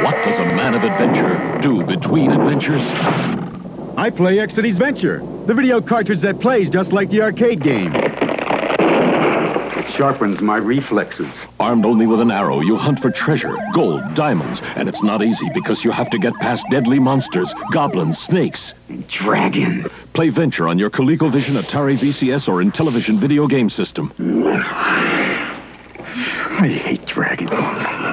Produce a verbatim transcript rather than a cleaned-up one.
What does a man of adventure do between adventures? I play Exidy's Venture, the video cartridge that plays just like the arcade game. It sharpens my reflexes. Armed only with an arrow, you hunt for treasure, gold, diamonds, and it's not easy because you have to get past deadly monsters, goblins, snakes, and dragons. Play Venture on your Colecovision, Atari V C S, or Intellivision video game system. I hate dragons.